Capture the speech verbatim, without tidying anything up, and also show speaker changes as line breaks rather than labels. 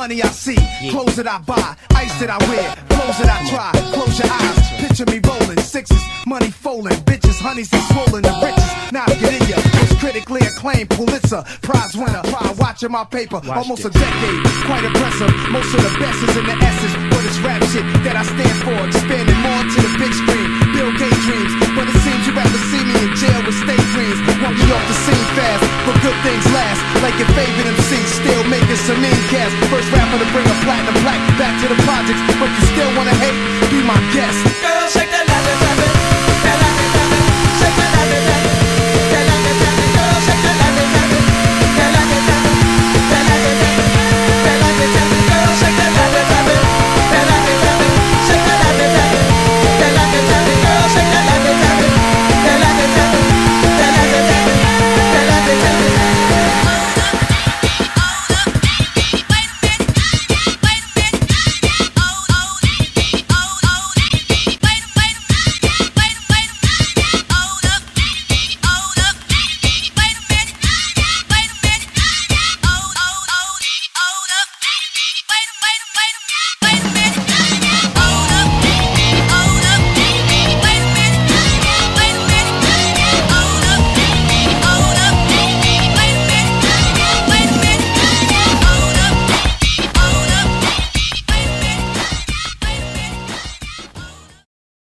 money I see, clothes that I buy, ice that I wear, clothes that I try. Close your eyes, picture me rolling sixes, money folding, bitches, honeys and swollen the riches. Now get in ya, most critically acclaimed Pulitzer Prize winner. Pride watching my paper,
Watched
almost
it.
a decade, quite impressive. Most of the best is in the essence, but it's rap shit that I stand for, expanding more to the big screen. Bill Gates dreams, but it seems you rather see me in jail with state dreams. Want me off the scene fast, but good things last. Like your favorite M C, still making some mean cash. First rapper to bring a platinum plaque back to the projects, but you still wanna